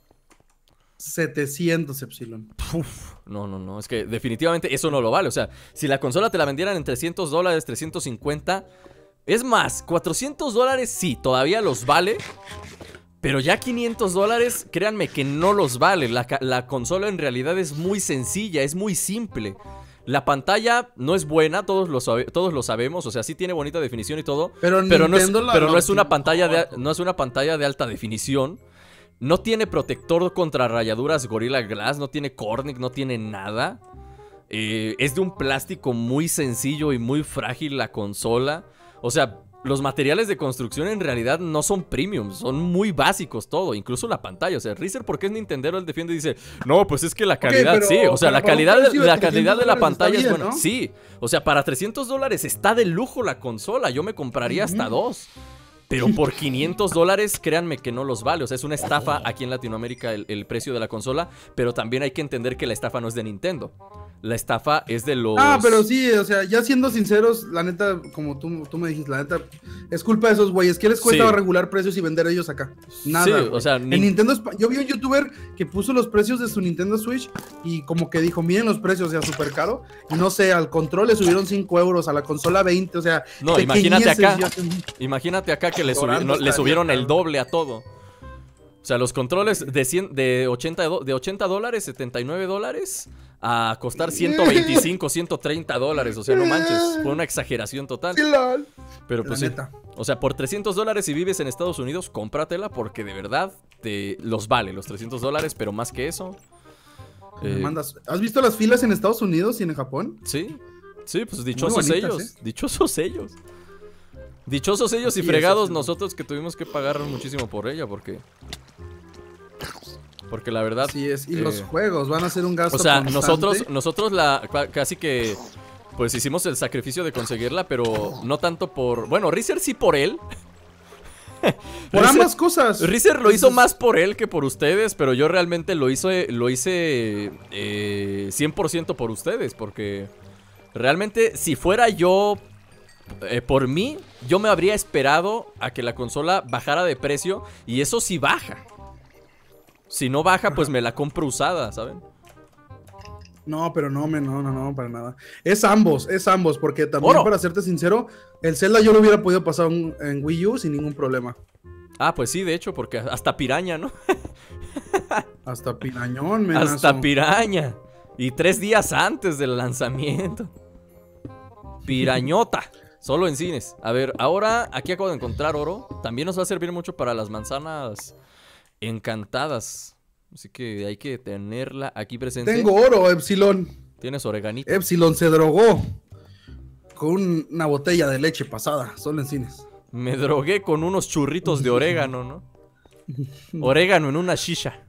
Speaker 2: setecientos, Epsilon.
Speaker 1: Uf, no, no, no, es que definitivamente eso no lo vale. O sea, si la consola te la vendieran en trescientos dólares, trescientos cincuenta, es más, cuatrocientos dólares sí, todavía los vale. Pero ya quinientos dólares, créanme que no los vale. La, ca- la consola en realidad es muy sencilla, es muy simple. La pantalla no es buena, todos lo, sabe- todos lo sabemos. O sea, sí tiene bonita definición y todo.
Speaker 2: Pero
Speaker 1: Pero no es,
Speaker 2: Nintendo la-
Speaker 1: pero no
Speaker 2: la-
Speaker 1: es una pantalla de, no es una pantalla de alta definición. No tiene protector contra rayaduras Gorilla Glass, no tiene Corning, no tiene nada. Eh, es de un plástico muy sencillo y muy frágil la consola. O sea, los materiales de construcción en realidad no son premium, son muy básicos todo, incluso la pantalla. O sea, Reezer, porque es Nintendero, él defiende y dice, no, pues es que la calidad,
Speaker 2: pero
Speaker 1: sí. O sea,
Speaker 2: para-
Speaker 1: la
Speaker 2: para un
Speaker 1: calidad, de-
Speaker 2: precio de
Speaker 1: la
Speaker 2: trescientos
Speaker 1: calidad de la
Speaker 2: dólares
Speaker 1: pantalla
Speaker 2: está
Speaker 1: es
Speaker 2: bien,
Speaker 1: buena.
Speaker 2: ¿no?
Speaker 1: Sí, o sea, para trescientos dólares está de lujo la consola. Yo me compraría hasta dos. Pero por quinientos dólares, créanme que no los vale. O sea, es una estafa aquí en Latinoamérica el, el precio de la consola. Pero también hay que entender que la estafa no es de Nintendo. La estafa es de los...
Speaker 2: Ah, pero sí, o sea, ya siendo sinceros, la neta, como tú, tú me dijiste, la neta, es culpa de esos güeyes. ¿Qué les cuesta
Speaker 1: Sí.
Speaker 2: regular precios y vender ellos acá? Nada.
Speaker 1: Sí,
Speaker 2: güey.
Speaker 1: o sea,
Speaker 2: en
Speaker 1: ni-
Speaker 2: Nintendo Espa- yo vi un youtuber que puso los precios de su Nintendo Switch y como que dijo, miren los precios, o sea, súper caro. Y no sé, al control le subieron cinco euros, a la consola veinte, o sea...
Speaker 1: No, imagínate
Speaker 2: pequeñeces,
Speaker 1: acá.
Speaker 2: ya-
Speaker 1: Imagínate acá que le, subi-
Speaker 2: Llorando
Speaker 1: no, le
Speaker 2: estaría,
Speaker 1: subieron el
Speaker 2: cabrón.
Speaker 1: doble a todo. O sea, los controles de, cien, de, ochenta, do- de ochenta dólares, setenta y nueve dólares, a costar ciento veinticinco, ciento treinta dólares. O sea, no manches, fue una exageración total.
Speaker 2: Sí, lol.
Speaker 1: Pero
Speaker 2: La
Speaker 1: pues sí.
Speaker 2: neta.
Speaker 1: O sea, por trescientos dólares si vives en Estados Unidos, cómpratela porque de verdad te los vale los trescientos dólares, pero más que eso.
Speaker 2: Me
Speaker 1: eh,
Speaker 2: mandas- ¿Has visto las filas en Estados Unidos y en Japón?
Speaker 1: Sí, sí, pues dichosos
Speaker 2: bonitas,
Speaker 1: ellos,
Speaker 2: ¿eh?
Speaker 1: dichosos ellos. Dichosos ellos y
Speaker 2: Sí,
Speaker 1: fregados
Speaker 2: eso sí.
Speaker 1: nosotros que tuvimos que pagar muchísimo por ella porque... Porque la verdad...
Speaker 2: Así es, y
Speaker 1: eh,
Speaker 2: los juegos van a ser un gasto
Speaker 1: O sea,
Speaker 2: constante.
Speaker 1: nosotros, nosotros la ca- casi que pues hicimos el sacrificio de conseguirla, pero no tanto por... Bueno, Reezer sí por él.
Speaker 2: Por
Speaker 1: Reezer-
Speaker 2: ambas cosas.
Speaker 1: Reezer lo hizo
Speaker 2: Entonces,
Speaker 1: más por él que por ustedes, pero yo realmente lo hice, lo hice eh, cien por ciento por ustedes, porque realmente si fuera yo eh, por mí, yo me habría esperado a que la consola bajara de precio y eso sí baja. Si no baja, pues me la compro usada, ¿saben?
Speaker 2: No, pero no, me, no, no, no, para nada. Es ambos, es ambos, porque también,
Speaker 1: ¡Oro!
Speaker 2: para serte sincero, el Zelda yo lo hubiera podido pasar en, en Wii U sin ningún problema.
Speaker 1: Ah, pues sí, de hecho, porque hasta piraña, ¿no?
Speaker 2: Hasta pirañón, menazo.
Speaker 1: Hasta piraña. Y tres días antes del lanzamiento. Pirañota. Solo en cines. A ver, ahora aquí acabo de encontrar oro. También nos va a servir mucho para las manzanas encantadas. Así que hay que tenerla aquí presente.
Speaker 2: Tengo oro, Epsilon.
Speaker 1: Tienes oreganito.
Speaker 2: Epsilon se drogó con una botella de leche pasada, solo en cines.
Speaker 1: Me drogué con unos churritos de orégano, ¿no? Orégano en una shisha.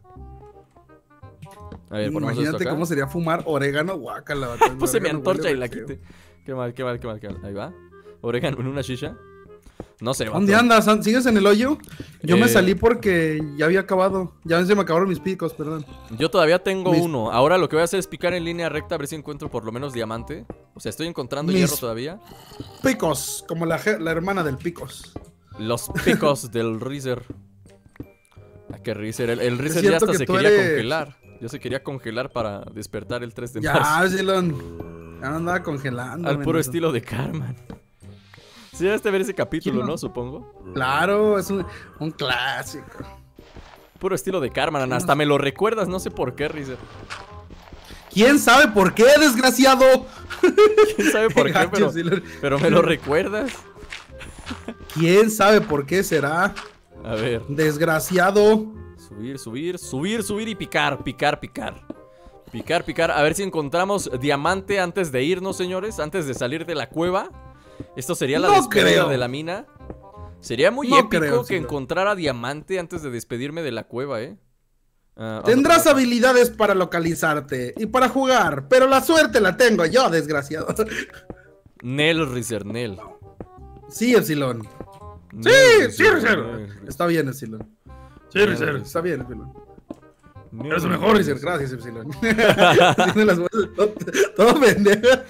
Speaker 1: A ver, ponemos esto
Speaker 2: Imagínate
Speaker 1: acá.
Speaker 2: cómo sería fumar orégano, guácala.
Speaker 1: Puse mi antorcha y la
Speaker 2: quité.
Speaker 1: quité. Qué mal, qué mal, qué mal, qué mal. Ahí va. Orégano en una shisha. No sé,
Speaker 2: ¿Dónde
Speaker 1: vato.
Speaker 2: andas? ¿Sigues en el hoyo? Yo
Speaker 1: Eh,
Speaker 2: me salí porque ya había acabado. Ya se me acabaron mis picos, perdón.
Speaker 1: Yo todavía tengo
Speaker 2: Mis-
Speaker 1: uno. Ahora lo que voy a hacer es picar en línea recta a ver si encuentro por lo menos diamante. O sea, estoy encontrando
Speaker 2: Mis-
Speaker 1: hierro todavía.
Speaker 2: Picos, como la, je- la hermana del picos.
Speaker 1: Los picos del Reezer. ¿A qué Reezer? El, el Reezer ya
Speaker 2: cierto
Speaker 1: hasta
Speaker 2: que
Speaker 1: se
Speaker 2: tú
Speaker 1: quería
Speaker 2: eres-
Speaker 1: congelar. Yo se quería congelar para despertar el tres de marzo.
Speaker 2: Ya, Epsilon. Ya andaba congelando.
Speaker 1: Al puro
Speaker 2: menudo.
Speaker 1: estilo de Carmen. Sí, debes de ver ese capítulo,
Speaker 2: ¿Quién no?
Speaker 1: ¿no? Supongo.
Speaker 2: Claro, es un, un clásico.
Speaker 1: Puro estilo de Carman, hasta me lo recuerdas, no sé por qué, Rizer.
Speaker 2: ¿Quién sabe por qué, desgraciado?
Speaker 1: ¿Quién sabe por qué, pero, pero me lo recuerdas?
Speaker 2: ¿Quién sabe por qué será?
Speaker 1: A ver.
Speaker 2: Desgraciado.
Speaker 1: Subir, subir, subir, subir y picar, picar, picar. Picar, picar, a ver si encontramos diamante antes de irnos, señores. Antes de salir de la cueva. Esto sería la
Speaker 2: no
Speaker 1: despedida
Speaker 2: creo.
Speaker 1: de la mina. Sería muy
Speaker 2: no
Speaker 1: épico
Speaker 2: creo,
Speaker 1: que
Speaker 2: señor.
Speaker 1: encontrara diamante antes de despedirme de la cueva, eh. Uh,
Speaker 2: Tendrás habilidades para localizarte y para jugar, pero la suerte la tengo yo, desgraciado.
Speaker 1: Nel, Rizer, Nel.
Speaker 2: Sí, Epsilon.
Speaker 1: Nel,
Speaker 2: Sí,
Speaker 1: Rizer,
Speaker 2: sí, Rizer.
Speaker 1: Nel,
Speaker 2: Está bien, Epsilon. Sí,
Speaker 1: Nel,
Speaker 2: Rizer.
Speaker 1: Rizer.
Speaker 2: Está bien, Epsilon.
Speaker 1: Nel,
Speaker 2: Eres mejor, Rizer. Gracias, Epsilon. Tiene las voces todo, todo pendeja.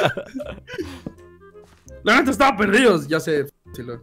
Speaker 2: La neta estaba perdidos. Ya sé, Epsilon.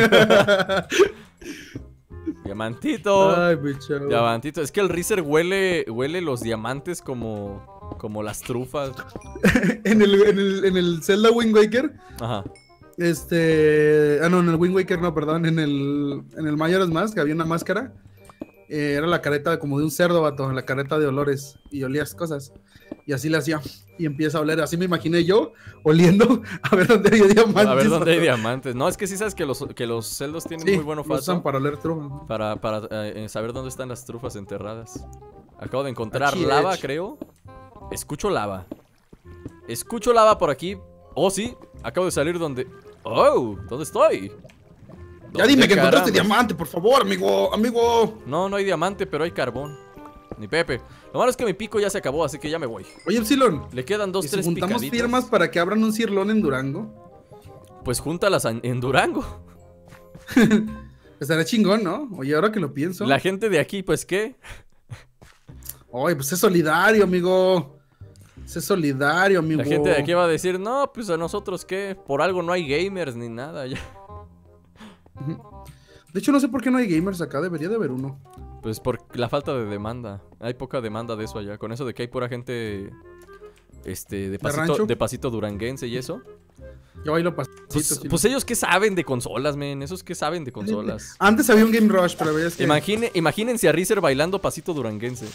Speaker 1: Diamantito.
Speaker 2: Ay, bicho.
Speaker 1: Diamantito. Es que el Rizer huele, huele los diamantes como, como las trufas.
Speaker 2: en, el, en, el, en el Zelda Wind Waker.
Speaker 1: Ajá.
Speaker 2: Este. Ah, no, en el Wind Waker no, perdón. En el, en el Majora's Mask había una máscara. Eh, era la careta como de un cerdo, vato. La careta de olores. Y olías cosas. Y así le hacía. Y empieza a oler. Así me imaginé yo oliendo a ver dónde había diamantes.
Speaker 1: A ver dónde hay
Speaker 2: vato.
Speaker 1: diamantes. No, es que sí sabes que los, que los celdos tienen
Speaker 2: Sí,
Speaker 1: muy buen
Speaker 2: lo usan
Speaker 1: olfato.
Speaker 2: para oler trufas.
Speaker 1: Para, para eh, saber dónde están las trufas enterradas. Acabo de encontrar
Speaker 2: Achí,
Speaker 1: lava,
Speaker 2: ech.
Speaker 1: creo. Escucho lava. Escucho lava por aquí. Oh, sí. Acabo de salir donde... Oh, ¿dónde estoy?
Speaker 2: Ya
Speaker 1: ¿Dónde
Speaker 2: dime que
Speaker 1: carambas?
Speaker 2: encontraste diamante, por favor, amigo, amigo.
Speaker 1: No, no hay diamante, pero hay carbón. Ni Pepe. Lo malo es que mi pico ya se acabó, así que ya me voy.
Speaker 2: Oye, Epsilon.
Speaker 1: Le quedan dos,
Speaker 2: ¿Y si
Speaker 1: tres
Speaker 2: juntamos
Speaker 1: picaditas.
Speaker 2: firmas para que abran un cirlón en Durango?
Speaker 1: Pues júntalas en, en Durango.
Speaker 2: Estaría chingón, ¿no? Oye, ahora que lo pienso.
Speaker 1: La gente de aquí, pues, ¿qué?
Speaker 2: Oye, pues es solidario, amigo. Es solidario, amigo.
Speaker 1: La gente de aquí va a decir, no, pues a nosotros, ¿qué? Por algo no hay gamers ni nada. Ya.
Speaker 2: De hecho, no sé por qué no hay gamers acá. Debería de haber uno.
Speaker 1: Pues por la falta de demanda. Hay poca demanda de eso allá. Con eso de que hay pura gente... Este, de pasito,
Speaker 2: rancho?
Speaker 1: de pasito duranguense y eso.
Speaker 2: Yo bailo pasito.
Speaker 1: Pues,
Speaker 2: sí.
Speaker 1: pues ellos qué saben de consolas, men. Esos que saben de consolas.
Speaker 2: Antes había un Game Rush, pero veías que...
Speaker 1: Imagine, imagínense a Rizer bailando pasito duranguense.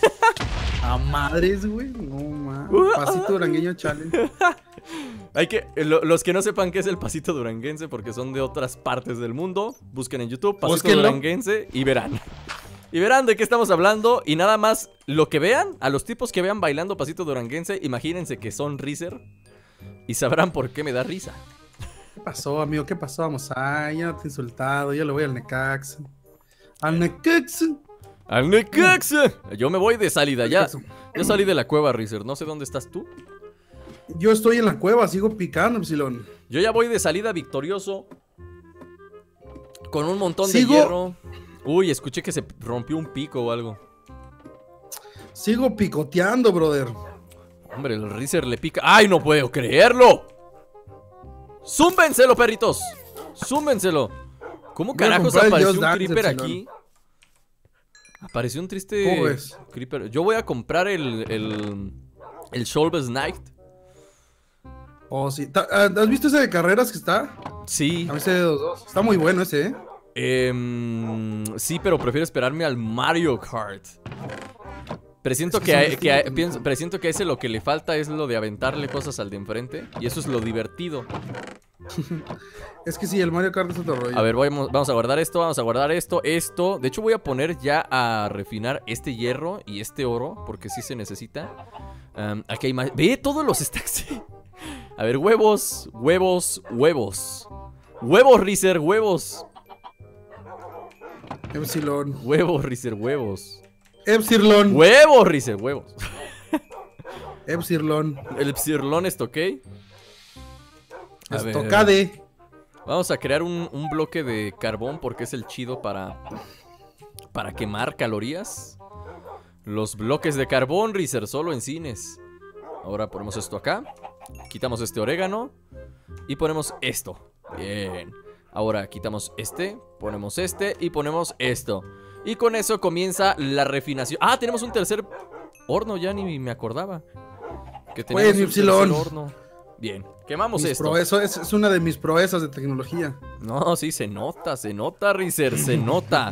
Speaker 2: A madres, güey. No, mames. Pasito durangueño challenge.
Speaker 1: Hay que, lo- los que no sepan qué es el pasito duranguense, porque son de otras partes del mundo, busquen en YouTube pasito
Speaker 2: Búsquenlo.
Speaker 1: duranguense y verán. Y verán de qué estamos hablando. Y nada más, lo que vean, a los tipos que vean bailando pasito duranguense, imagínense que son Rizer y sabrán por qué me da risa.
Speaker 2: ¿Qué pasó, amigo? ¿Qué pasó? Vamos, ay, ya no te he insultado. Yo le voy al Necaxa. Al Necaxa.
Speaker 1: ¡Al Necaxa! Yo me voy de salida, ya. Ya salí de la cueva, Rizer. No sé dónde estás tú.
Speaker 2: Yo estoy en la cueva, sigo picando, Epsilon.
Speaker 1: Yo ya voy de salida victorioso. Con un montón
Speaker 2: Sigo-
Speaker 1: de hierro. Uy, escuché que se rompió un pico o algo.
Speaker 2: Sigo picoteando, brother.
Speaker 1: Hombre, el Rizer le pica. ¡Ay, no puedo creerlo! ¡Zúmbenselo, perritos! ¡Zúmbenselo! ¿Cómo
Speaker 2: Voy a
Speaker 1: carajos
Speaker 2: comprar el
Speaker 1: apareció
Speaker 2: Just
Speaker 1: un
Speaker 2: Dance,
Speaker 1: creeper
Speaker 2: Epsilon.
Speaker 1: aquí? Apareció un triste
Speaker 2: ¿Cómo ves?
Speaker 1: creeper. Yo voy a comprar el... El... El Shulbus Knight.
Speaker 2: Oh, sí. Ta- ah, ¿Has visto ese de carreras que está?
Speaker 1: Sí.
Speaker 2: A mí ese de dos dos. Está muy bueno ese, ¿eh?
Speaker 1: Em, sí, pero prefiero esperarme al Mario Kart. Presiento
Speaker 2: Es que
Speaker 1: que,
Speaker 2: son
Speaker 1: a, que a-
Speaker 2: distintos,
Speaker 1: pienso-
Speaker 2: ¿no?
Speaker 1: presiento que a ese lo que le falta es lo de aventarle cosas al de enfrente. Y eso es lo divertido.
Speaker 2: Es que sí, el Mario Kart es otro rollo.
Speaker 1: A ver, vamos, vamos a guardar esto, vamos a guardar esto, esto. De hecho, voy a poner ya a refinar este hierro y este oro, porque sí se necesita. Um, aquí hay más. Ve todos los stacks. A ver, huevos, huevos, huevos. Huevos, Rizer, huevos.
Speaker 2: Epsilon.
Speaker 1: Huevos, Rizer, huevos.
Speaker 2: Epsilon.
Speaker 1: Huevos, Rizer, huevos.
Speaker 2: Epsilon.
Speaker 1: El Psirlón es ok. A ver,
Speaker 2: Estocade.
Speaker 1: vamos a crear un, un bloque de carbón porque es el chido para, para quemar calorías. Los bloques de carbón, Rizer, solo en cines. Ahora ponemos esto acá. Quitamos este orégano. Y ponemos esto. Bien. Ahora quitamos este. Ponemos este. Y ponemos esto. Y con eso comienza la refinación. Ah, tenemos un tercer horno. Ya ni me acordaba. Que tenemos
Speaker 2: Pues,
Speaker 1: un
Speaker 2: Epsilon.
Speaker 1: tercer horno. Bien. Quemamos
Speaker 2: Mis
Speaker 1: esto.
Speaker 2: proezas- es, es una de mis proezas de tecnología.
Speaker 1: No, sí, se nota, se nota, Rizer, se nota.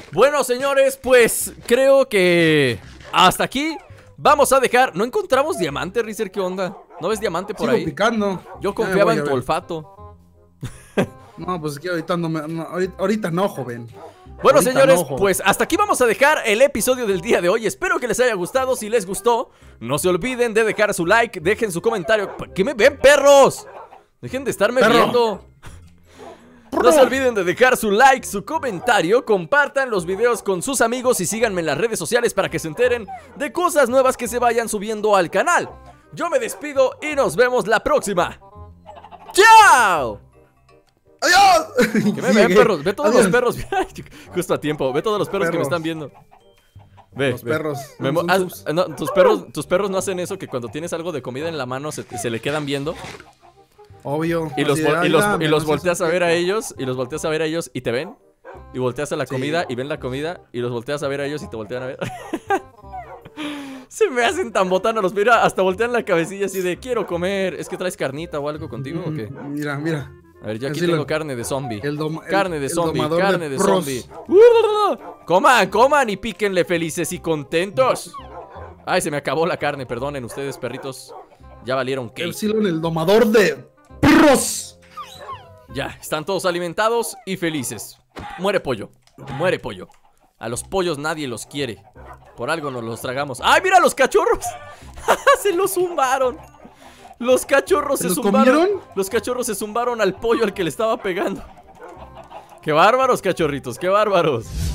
Speaker 1: Bueno, señores, pues creo que hasta aquí vamos a dejar. No encontramos diamante, Rizer, ¿qué onda? ¿No ves diamante por
Speaker 2: Sigo
Speaker 1: ahí?
Speaker 2: picando.
Speaker 1: Yo
Speaker 2: Ya
Speaker 1: confiaba
Speaker 2: me voy
Speaker 1: en
Speaker 2: a
Speaker 1: tu
Speaker 2: ver.
Speaker 1: olfato.
Speaker 2: No, pues es que ahorita no, me, no ahorita, ahorita no, joven.
Speaker 1: Bueno,
Speaker 2: Ahorita
Speaker 1: señores,
Speaker 2: no, joven.
Speaker 1: pues hasta aquí vamos a dejar el episodio del día de hoy. Espero que les haya gustado. Si les gustó, no se olviden de dejar su like, dejen su comentario. ¿Por qué me ven, perros? Dejen de estarme
Speaker 2: Perro.
Speaker 1: viendo. No se olviden de dejar su like, su comentario, compartan los videos con sus amigos y síganme en las redes sociales para que se enteren de cosas nuevas que se vayan subiendo al canal. Yo me despido y nos vemos la próxima. ¡Chao!
Speaker 2: ¡Adiós!
Speaker 1: Que me ven, perros, ve todos
Speaker 2: Adiós.
Speaker 1: los perros. Justo a tiempo, ve todos los perros, que me
Speaker 2: Perros.
Speaker 1: están viendo. Ve,
Speaker 2: Los
Speaker 1: ve.
Speaker 2: perros.
Speaker 1: Memo,
Speaker 2: Son
Speaker 1: haz-
Speaker 2: subs.
Speaker 1: no, tus perros, tus perros no hacen eso, que cuando tienes algo de comida en la mano se, se le quedan viendo.
Speaker 2: Obvio.
Speaker 1: Y los,
Speaker 2: Así de,
Speaker 1: vol- y
Speaker 2: "Ay,
Speaker 1: los,
Speaker 2: dame,
Speaker 1: y los
Speaker 2: no seas
Speaker 1: volteas a
Speaker 2: un
Speaker 1: ver a
Speaker 2: pendejo".
Speaker 1: ellos. Y los volteas a ver a ellos y te ven. Y volteas a la
Speaker 2: Sí.
Speaker 1: comida y ven la comida. Y los volteas a ver a ellos y te voltean a ver. Se me hacen tan botanos los. Mira, hasta voltean la cabecilla así de quiero comer. ¿Es que traes carnita o algo contigo o qué?
Speaker 2: Mm, Mira, mira.
Speaker 1: A ver, yo aquí
Speaker 2: Así
Speaker 1: tengo
Speaker 2: lo-
Speaker 1: carne de zombie.
Speaker 2: El doma- el-
Speaker 1: Carne de
Speaker 2: el
Speaker 1: zombie,
Speaker 2: domador
Speaker 1: carne de,
Speaker 2: pros.
Speaker 1: zombie. Coman, coman y píquenle felices y contentos. Ay, se me acabó la carne, perdonen ustedes, perritos. Ya valieron cake.
Speaker 2: Epsilon, el domador de perros.
Speaker 1: Ya, están todos alimentados y felices. Muere pollo, muere pollo. A los pollos nadie los quiere. Por algo nos los tragamos. ¡Ay, mira los cachorros! Se los zumbaron. Los cachorros
Speaker 2: ¿Se
Speaker 1: se
Speaker 2: los
Speaker 1: zumbaron.
Speaker 2: comieron?
Speaker 1: Los cachorros se zumbaron al pollo al que le estaba pegando. ¡Qué bárbaros, cachorritos! ¡Qué bárbaros!